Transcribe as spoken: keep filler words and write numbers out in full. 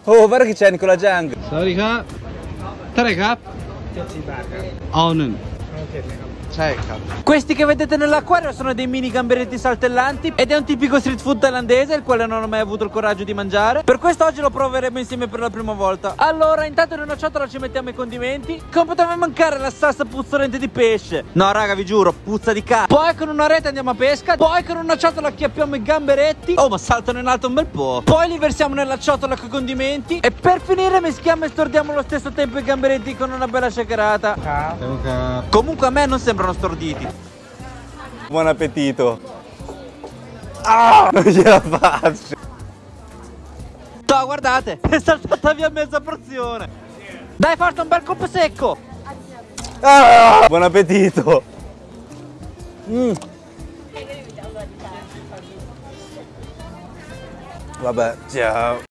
Oh, guarda che c'è Nicola Giang. Sorryครับเท่าไหร่ครับเอาหนึ่งใช่ครับ Questi che vedete nell'acquario sono dei mini gamberetti saltellanti ed è un tipico street food thailandese, il quale non ho mai avuto il coraggio di mangiare. Per questo oggi lo proveremo insieme per la prima volta. Allora, intanto in una ciotola ci mettiamo i condimenti. Come poteva mancare la salsa puzzolente di pesce? No raga, vi giuro, puzza di cazzo. Poi con una rete andiamo a pesca. Poi con una ciotola acchiappiamo i gamberetti. Oh, ma saltano in alto un bel po'. Poi li versiamo nella ciotola con i condimenti. E per finire mischiamo e stordiamo allo stesso tempo i gamberetti con una bella shakerata. Comunque a me non sembrano storditi. Buon appetito. Ah, non ce la faccio. No, guardate, è saltata via mezza porzione. Dai, forza, un bel colpo secco. Ah, buon appetito. Mm. Vabbè, ciao.